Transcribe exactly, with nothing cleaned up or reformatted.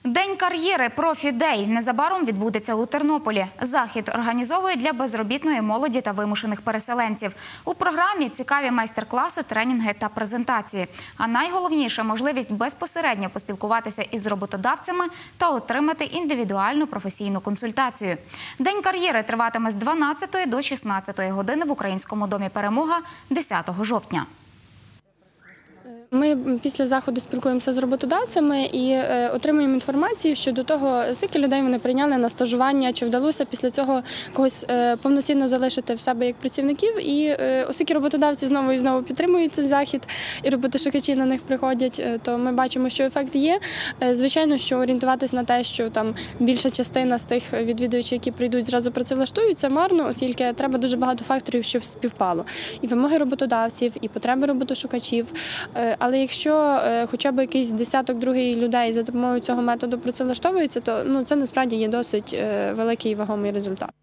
День кар'єри «Профі-дей» незабаром відбудеться у Тернополі. Захід організовують для безробітної молоді та вимушених переселенців. У програмі цікаві майстер-класи, тренінги та презентації. А найголовніше – можливість безпосередньо поспілкуватися із роботодавцями та отримати індивідуальну професійну консультацію. День кар'єри триватиме з дванадцятої до шістнадцятої години в Українському домі «Перемога» десятого жовтня. Ми після заходу спілкуємося з роботодавцями і отримуємо інформацію щодо того, скільки людей вони прийняли на стажування, чи вдалося після цього когось повноцінно залишити в себе як працівників. І оскільки роботодавці знову і знову підтримують цей захід, і роботошукачі на них приходять, то ми бачимо, що ефект є. Звичайно, що орієнтуватись на те, що там більша частина з тих відвідувачів, які прийдуть, зразу працевлаштуються, марно, оскільки треба дуже багато факторів, щоб співпало. І вимоги роботодавців, і потреби роботошукачів. Але якщо хоча б якийсь десяток другий людей за допомогою цього методу працевлаштовується, то ну, це насправді є досить великий і вагомий результат.